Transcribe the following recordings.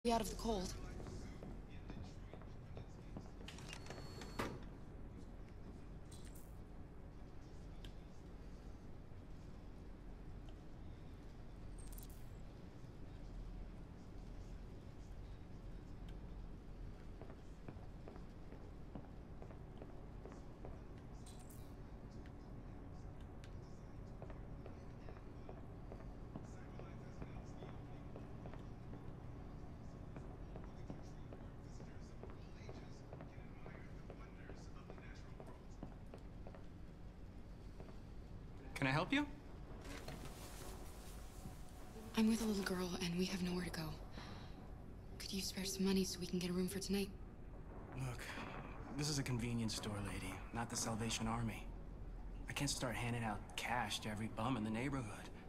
Be out of the cold. Can I help you? I'm with a little girl, and we have nowhere to go. Could you spare some money so we can get a room for tonight? Look, this is a convenience store, lady, not the Salvation Army. I can't start handing out cash to every bum in the neighborhood.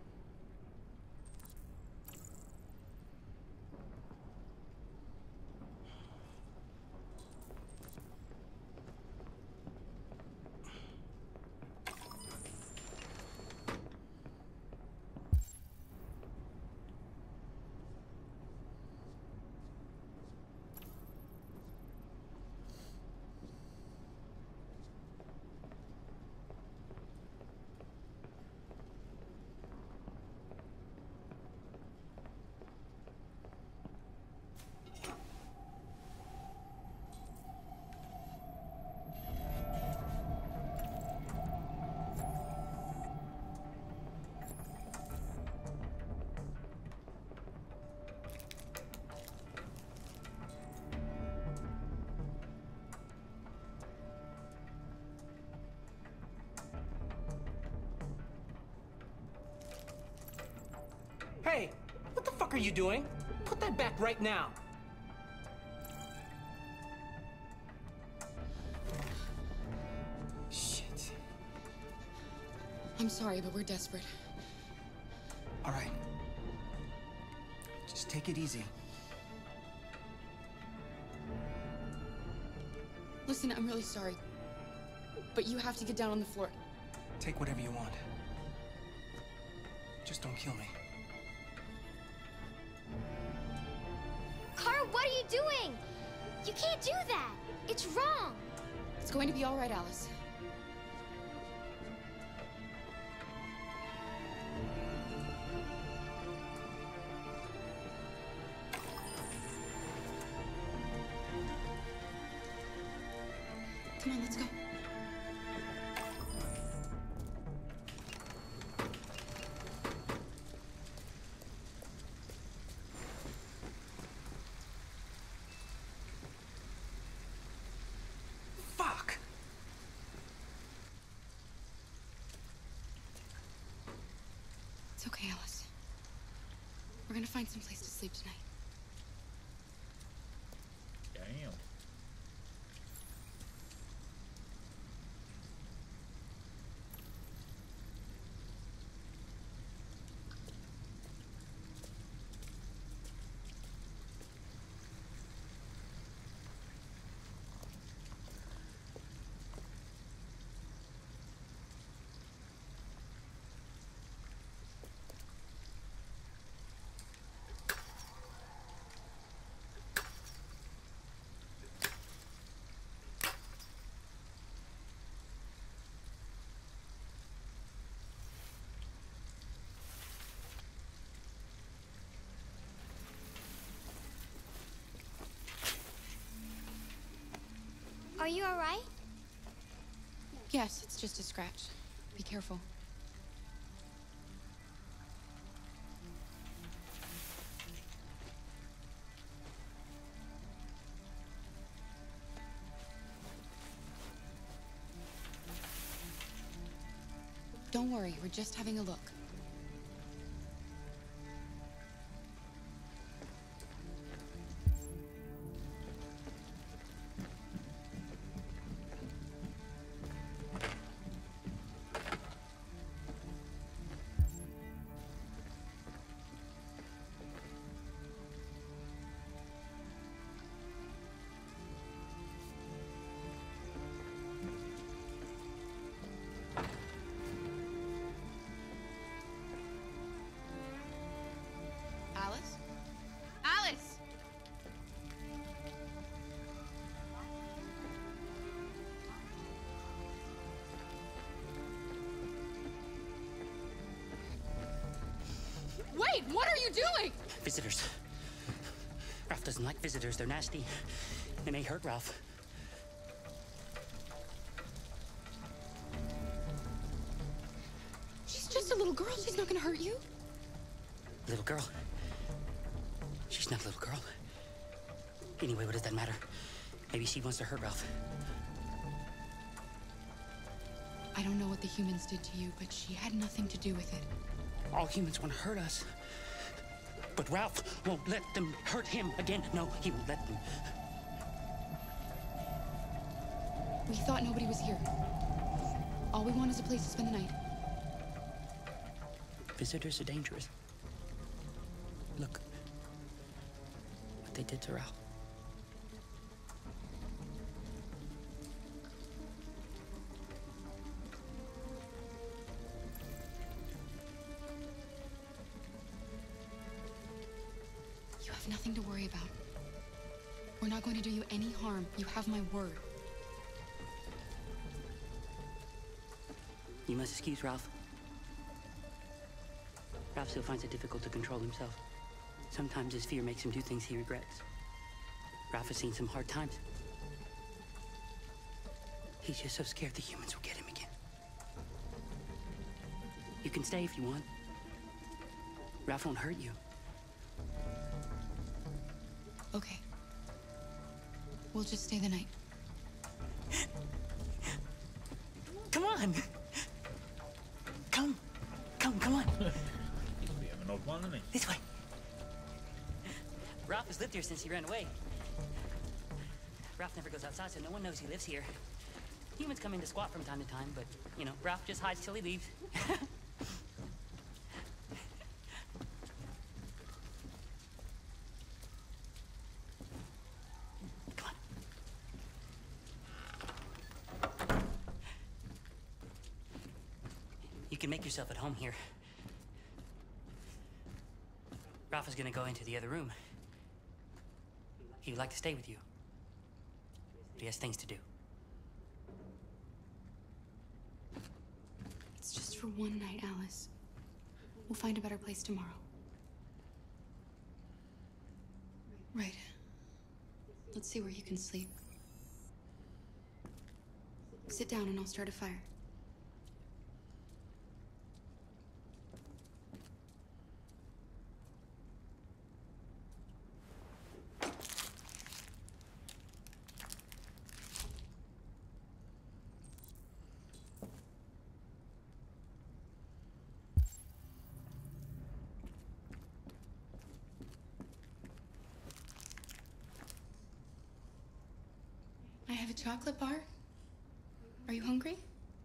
Hey, what the fuck are you doing? Put that back right now. Shit. I'm sorry, but we're desperate. All right. Just take it easy. Listen, I'm really sorry. But you have to get down on the floor. Take whatever you want. Just don't kill me. Carl, what are you doing? You can't do that. It's wrong. It's going to be all right, Alice. Come on, let's go. Fuck! It's okay, Alice. We're gonna find some place to sleep tonight. Damn. Are you all right? Yes, it's just a scratch. Be careful. Don't worry, we're just having a look. Visitors. Ralph doesn't like visitors. They're nasty. They may hurt Ralph. She's just a little girl. She's not gonna hurt you. Little girl. She's not a little girl. Anyway, what does that matter? Maybe she wants to hurt Ralph. I don't know what the humans did to you, but she had nothing to do with it. All humans want to hurt us. But Ralph won't let them hurt him again. No, he won't let them. We thought nobody was here. All we want is a place to spend the night. Visitors are dangerous. Look what they did to Ralph. You have nothing to worry about. We're not going to do you any harm. You have my word. You must excuse Ralph. Ralph still finds it difficult to control himself. Sometimes his fear makes him do things he regrets. Ralph has seen some hard times. He's just so scared the humans will get him again. You can stay if you want. Ralph won't hurt you. Okay. We'll just stay the night. Come on! Come on! We have an old one, isn't he? This way. Ralph has lived here since he ran away. Ralph never goes outside, so no one knows he lives here. Humans come in to squat from time to time, but, you know, Ralph just hides till he leaves. Come on. You can make yourself at home here. Ralph is gonna go into the other room. He would like to stay with you. But he has things to do. It's just for one night, Alice. We'll find a better place tomorrow. Right. Let's see where you can sleep. Sit down and I'll start a fire. I have a chocolate bar. Are you hungry?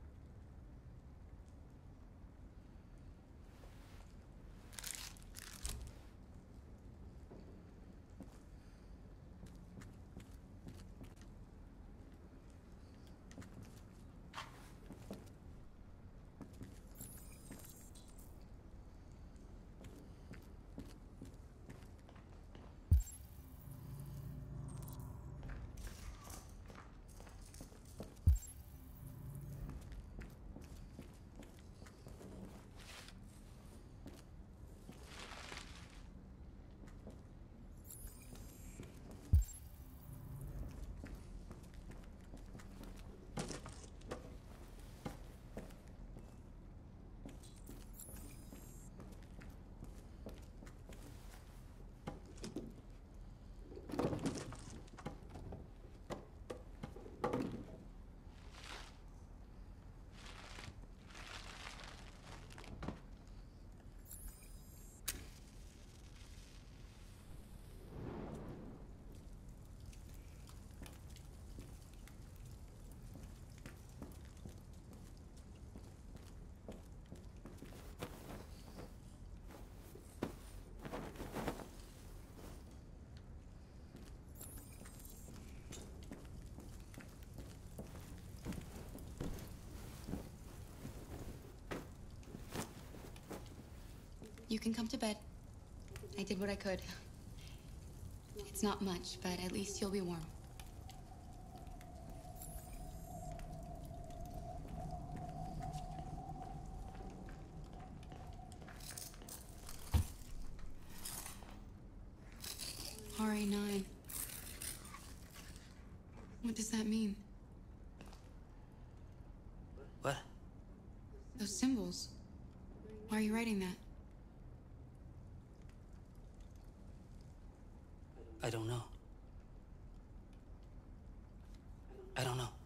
You can come to bed. I did what I could. It's not much, but at least you'll be warm. RA9. What does that mean? What? Those symbols. Why are you writing that? I don't know. I don't know.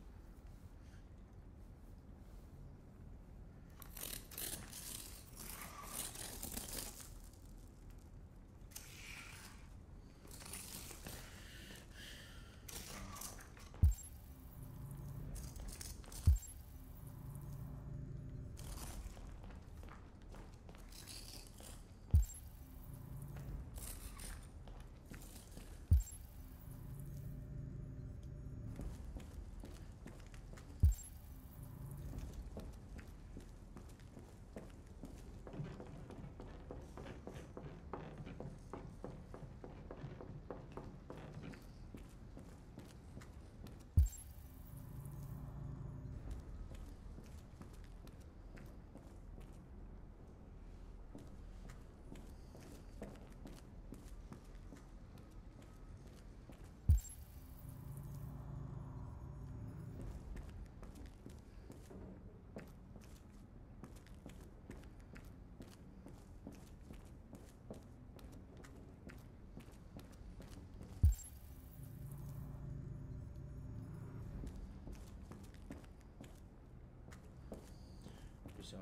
So,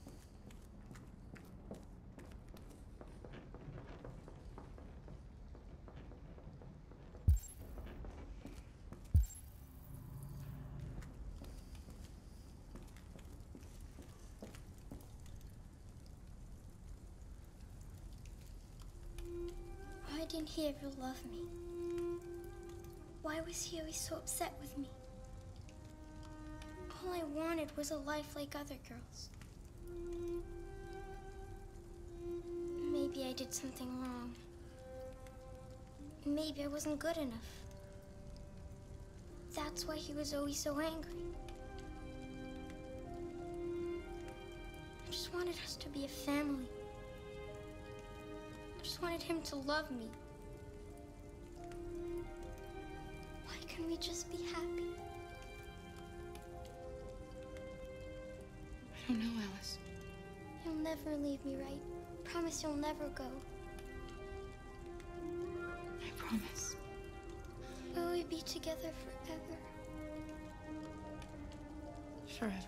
Why didn't he ever love me? Why was he always so upset with me? All I wanted was a life like other girls. Maybe I did something wrong. Maybe I wasn't good enough. That's why he was always so angry. I just wanted us to be a family. I just wanted him to love me. Why can't we just be happy? I don't know, Alice. You'll never leave me, right? Promise you'll never go. I promise. Will we be together forever? Forever.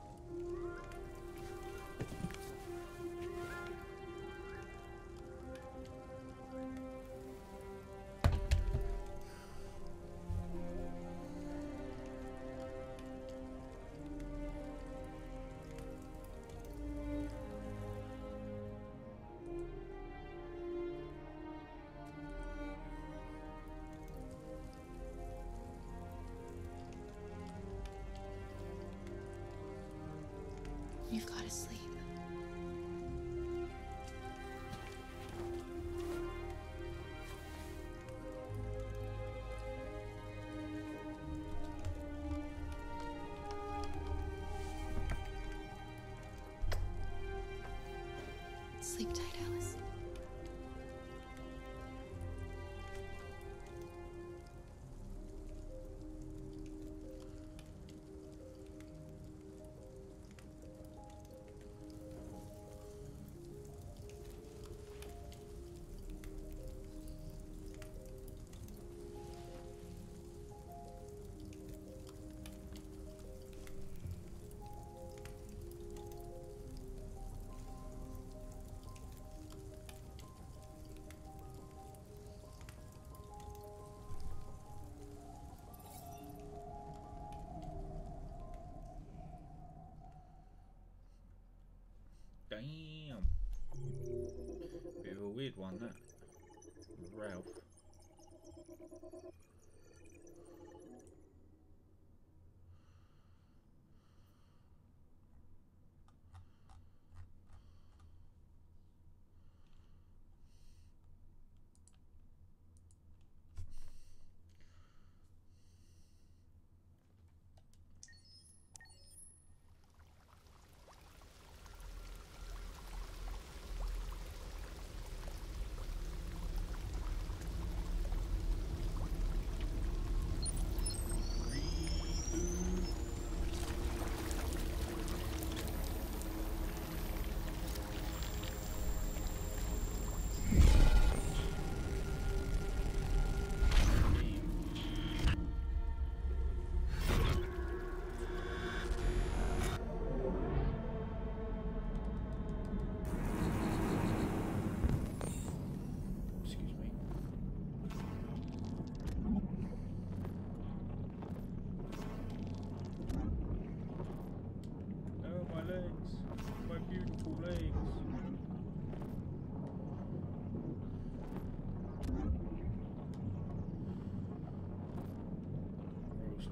You've got to sleep. Sleep tight, Alice.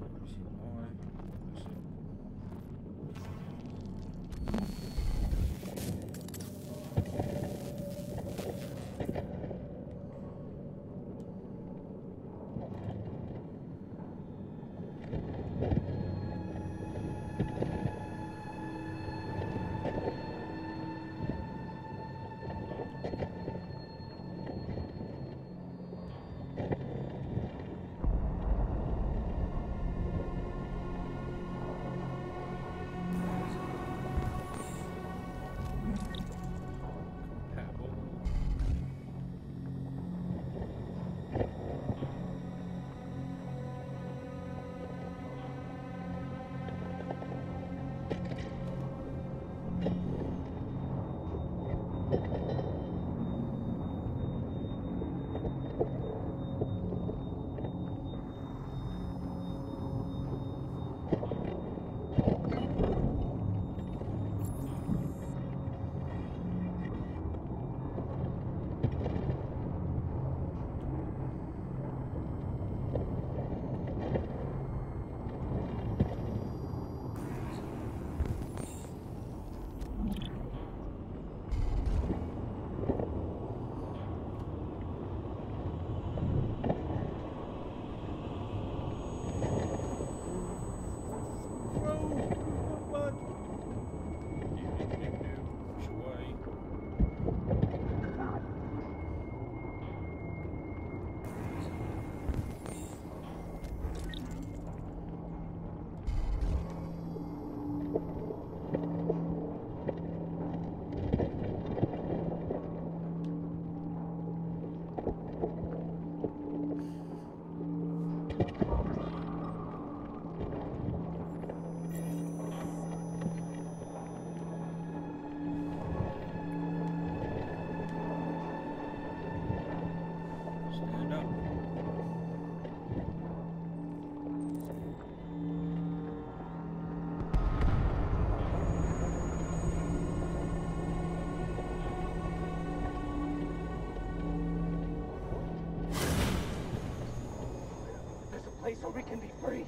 Place where we can be free.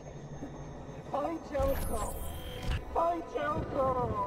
Find Jericho. Find Jericho.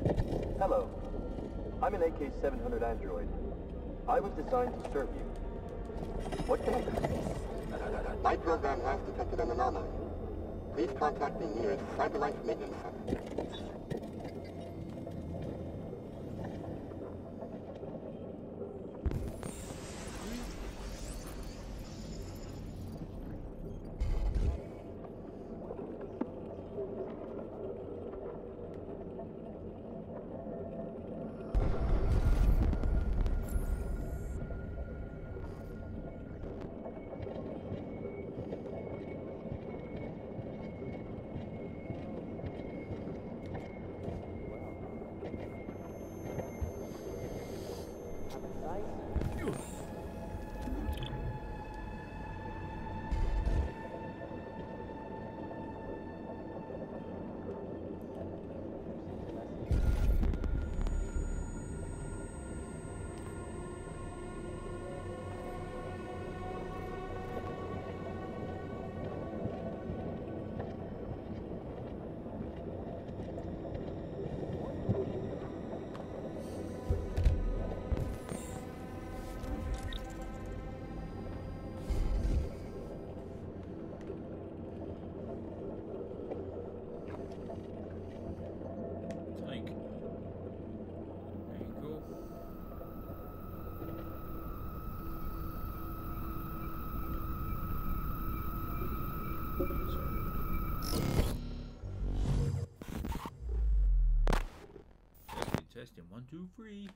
Hello. I'm an AK-700 android. I was designed to serve you. What can I do? My program has detected an anomaly. Please contact the nearest Cyberlife Maintenance Center. Tank. There you go. Testing 1, 2, 3.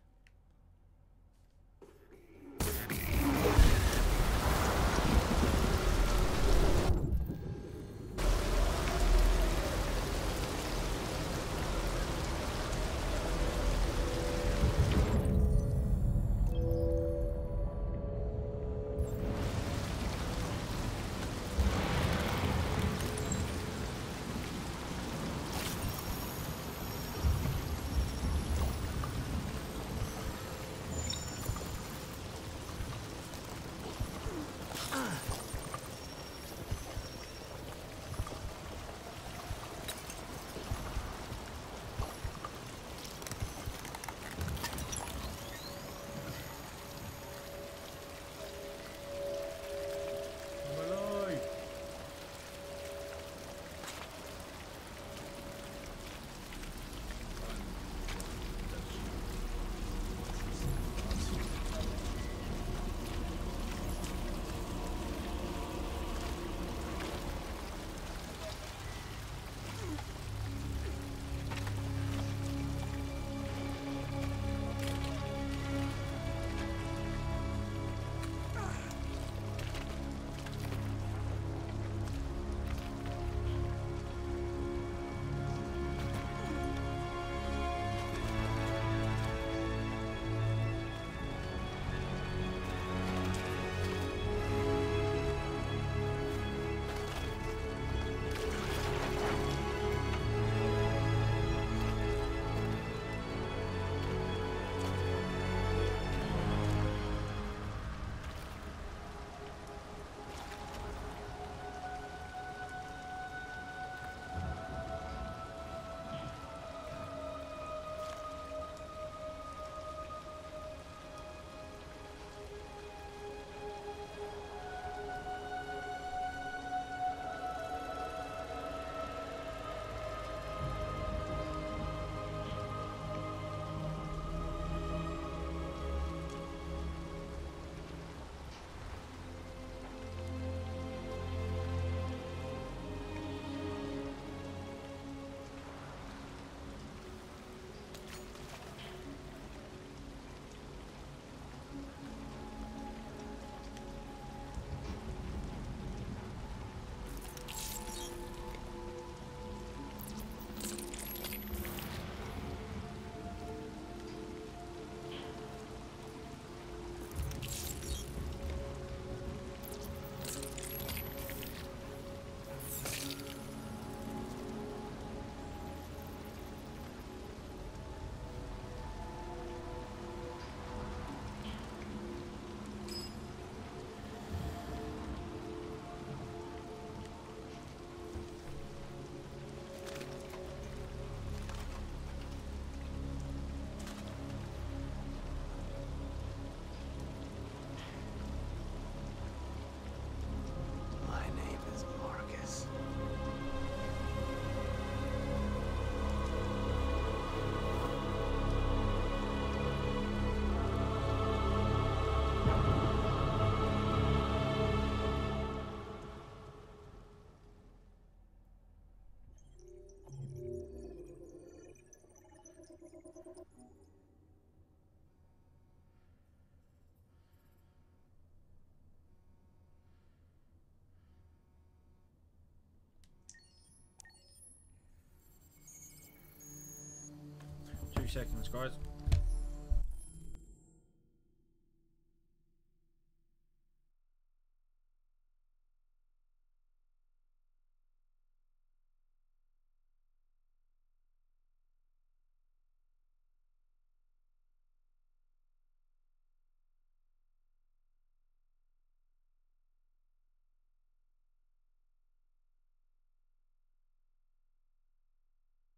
seconds, guys.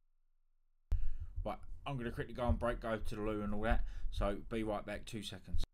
Right, I'm going to quickly go on break, go to the loo and all that. So be right back, 2 seconds.